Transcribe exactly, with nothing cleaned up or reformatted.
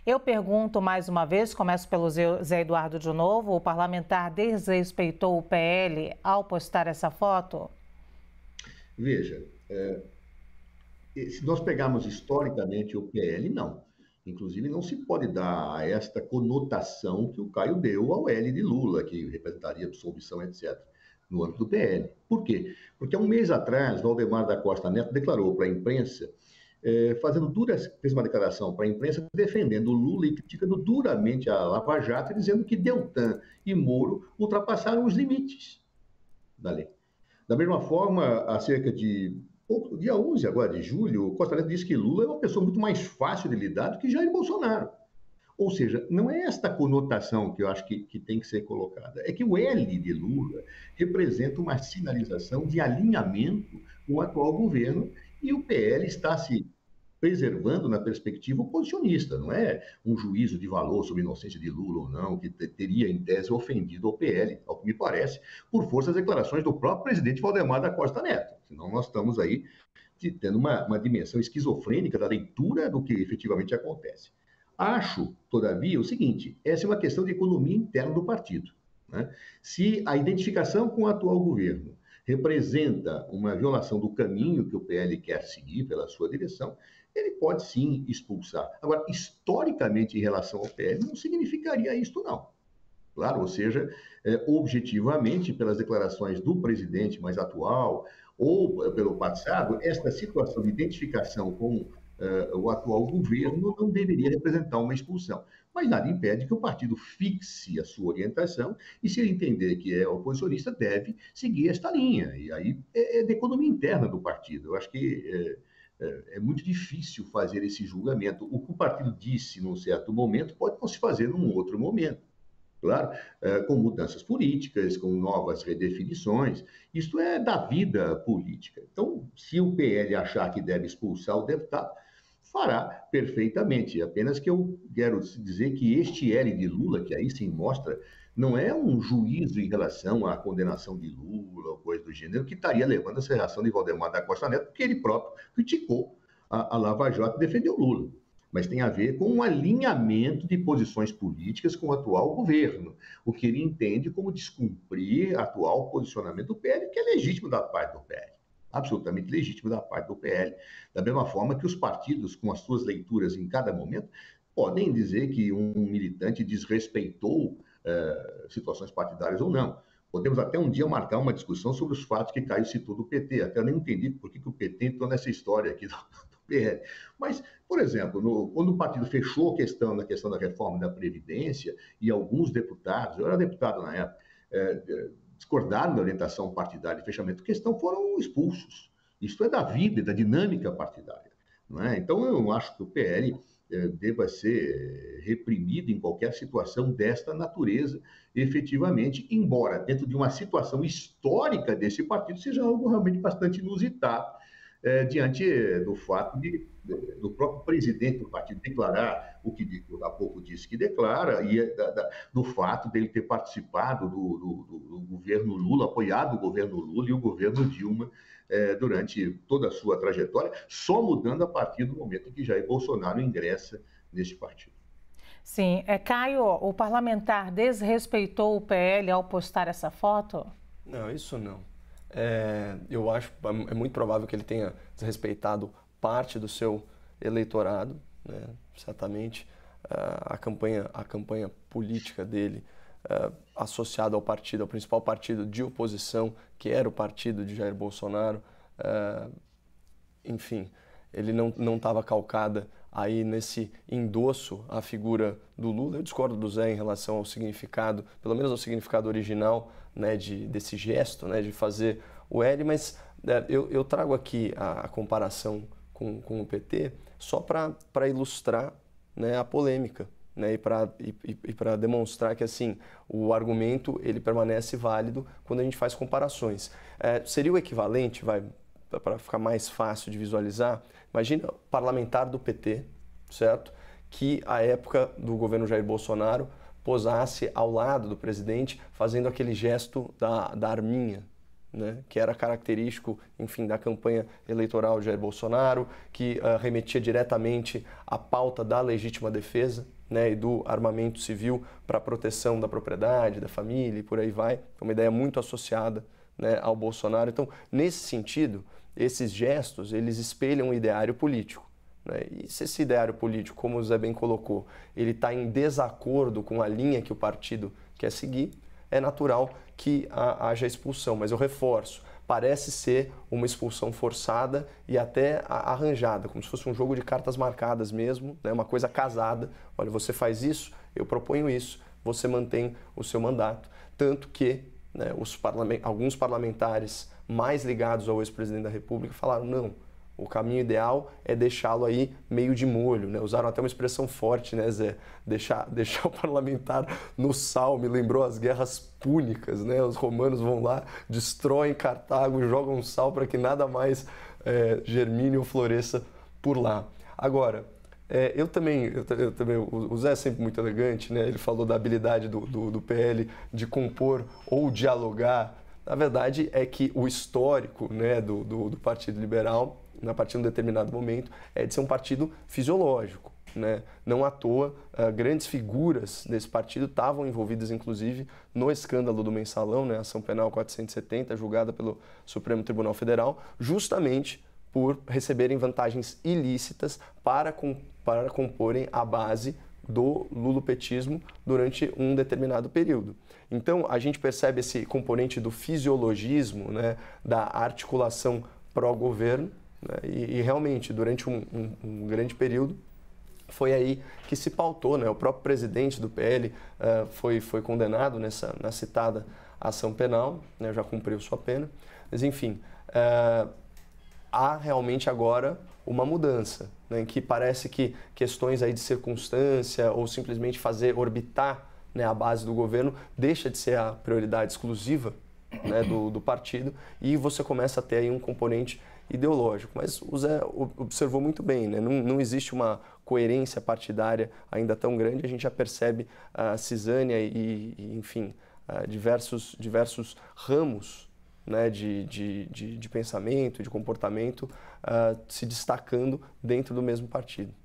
Eu pergunto mais uma vez, começo pelo Zé Zé Eduardo de novo, o parlamentar desrespeitou o P L ao postar essa foto? Veja, se nós pegarmos historicamente o P L, não. Inclusive, não se pode dar a esta conotação que o Caio deu ao L de Lula, que representaria absolvição, etcétera, no âmbito do P L. Por quê? Porque há um mês atrás, Valdemar da Costa Neto declarou para a imprensa, eh, fazendo duras, fez uma declaração para a imprensa defendendo o Lula e criticando duramente a Lava Jato, dizendo que Deltan e Moro ultrapassaram os limites da lei. Da mesma forma, há cerca de pouco, dia onze agora de julho, o Costa Neto disse que Lula é uma pessoa muito mais fácil de lidar do que Jair Bolsonaro. Ou seja, não é esta conotação que eu acho que, que tem que ser colocada. É que o L de Lula representa uma sinalização de alinhamento com o atual governo e o P L está se preservando na perspectiva oposicionista, não é um juízo de valor sobre a inocência de Lula ou não, que teria, em tese, ofendido o P L, ao que me parece, por força das declarações do próprio presidente Valdemar da Costa Neto. Senão nós estamos aí tendo uma, uma dimensão esquizofrênica da leitura do que efetivamente acontece. Acho, todavia, o seguinte, essa é uma questão de economia interna do partido, né? Se a identificação com o atual governo representa uma violação do caminho que o P L quer seguir pela sua direção, ele pode sim expulsar. Agora, historicamente, em relação ao P L, não significaria isto, não. Claro, ou seja, é, objetivamente, pelas declarações do presidente mais atual, ou pelo passado, esta situação de identificação com uh, o atual governo não deveria representar uma expulsão. Mas nada impede que o partido fixe a sua orientação e, se ele entender que é oposicionista, deve seguir esta linha. E aí é, é da economia interna do partido. Eu acho que é, é, é muito difícil fazer esse julgamento. O que o partido disse num certo momento pode não se fazer num outro momento. Claro, com mudanças políticas, com novas redefinições. Isto é da vida política. Então, se o P L achar que deve expulsar o deputado, fará perfeitamente. Apenas que eu quero dizer que este L de Lula, que aí sim mostra, não é um juízo em relação à condenação de Lula ou coisa do gênero, que estaria levando essa reação de Valdemar da Costa Neto, porque ele próprio criticou a, a Lava Jato e defendeu Lula. Mas tem a ver com um alinhamento de posições políticas com o atual governo, o que ele entende como descumprir atual posicionamento do P L, que é legítimo da parte do P L, absolutamente legítimo da parte do P L. Da mesma forma que os partidos, com as suas leituras em cada momento, podem dizer que um militante desrespeitou eh, situações partidárias ou não. Podemos até um dia marcar uma discussão sobre os fatos que Caio citou do P T. Até eu nem entendi por que, que o P T entrou nessa história aqui do, do P L. Mas, por exemplo, no, quando o partido fechou a questão na questão da reforma da Previdência, e alguns deputados, eu era deputado na época, é, discordaram da orientação partidária de fechamento de questão, foram expulsos. Isso é da vida e da dinâmica partidária. Não é? Então, eu acho que o P L deva ser reprimido em qualquer situação desta natureza, efetivamente, embora dentro de uma situação histórica desse partido seja algo realmente bastante inusitado, é, diante do fato de, do próprio presidente do partido declarar o que há pouco disse que declara, e da, da, do fato dele ter participado do, do, do governo Lula, apoiado o governo Lula e o governo Dilma é, durante toda a sua trajetória, só mudando a partir do momento em que Jair Bolsonaro ingressa neste partido. Sim. É, Caio, o parlamentar desrespeitou o P L ao postar essa foto? Não, isso não. É, eu acho, é muito provável que ele tenha desrespeitado parte do seu eleitorado, né? Certamente a campanha, a campanha política dele uh, associada ao partido, ao principal partido de oposição, que era o partido de Jair Bolsonaro, uh, enfim, ele não não estava calcada aí nesse endosso à figura do Lula. Eu discordo do Zé em relação ao significado, pelo menos ao significado original, né, de, desse gesto, né, de fazer o L, mas é, eu, eu trago aqui a, a comparação com, com o P T só para ilustrar, né, a polêmica, né, e para e, e para demonstrar que assim o argumento ele permanece válido quando a gente faz comparações. É, seria o equivalente, vai, para ficar mais fácil de visualizar, imagina parlamentar do P T, certo? Que à época do governo Jair Bolsonaro posasse ao lado do presidente fazendo aquele gesto da, da arminha, né, que era característico, enfim, da campanha eleitoral de Jair Bolsonaro, que uh, remetia diretamente à pauta da legítima defesa, né, e do armamento civil para a proteção da propriedade, da família e por aí vai. É uma ideia muito associada, né, ao Bolsonaro. Então, nesse sentido, esses gestos, eles espelham um ideário político, né? E se esse ideário político, como o Zé bem colocou, ele está em desacordo com a linha que o partido quer seguir, é natural que haja expulsão. Mas eu reforço, parece ser uma expulsão forçada e até arranjada, como se fosse um jogo de cartas marcadas mesmo, né? Uma coisa casada. Olha, você faz isso, eu proponho isso, você mantém o seu mandato. Tanto que, né, os parlament... alguns parlamentares mais ligados ao ex-presidente da República falaram, não, o caminho ideal é deixá-lo aí meio de molho, né? Usaram até uma expressão forte, né, Zé? Deixar, deixar o parlamentar no sal, me lembrou as guerras púnicas, né? Os romanos vão lá, destroem Cartago, jogam sal para que nada mais é, germine ou floresça por lá. Agora, é, eu, também, eu, eu também, o Zé é sempre muito elegante, né? Ele falou da habilidade do, do, do P L de compor ou dialogar. Na verdade, é que o histórico, né, do, do, do Partido Liberal, a partir de um determinado momento, é de ser um partido fisiológico, né? Não à toa, uh, grandes figuras desse partido estavam envolvidas, inclusive, no escândalo do Mensalão, né? Ação Penal quatrocentos e setenta, julgada pelo Supremo Tribunal Federal, justamente por receberem vantagens ilícitas para, com, para comporem a base do lulopetismo durante um determinado período. Então, a gente percebe esse componente do fisiologismo, né, da articulação pró-governo, né, e, e realmente, durante um, um, um grande período, foi aí que se pautou, né, o próprio presidente do P L uh, foi, foi condenado nessa, na citada ação penal, né, já cumpriu sua pena, mas enfim, uh, há realmente agora uma mudança, né, em que parece que questões aí de circunstância ou simplesmente fazer orbitar, né, a base do governo deixa de ser a prioridade exclusiva, né, do, do partido, e você começa a ter aí um componente ideológico. Mas o Zé observou muito bem, né, não, não existe uma coerência partidária ainda tão grande, a gente já percebe a cisânia e, e enfim, diversos, diversos ramos, né, de, de, de, de pensamento, de comportamento uh, se destacando dentro do mesmo partido.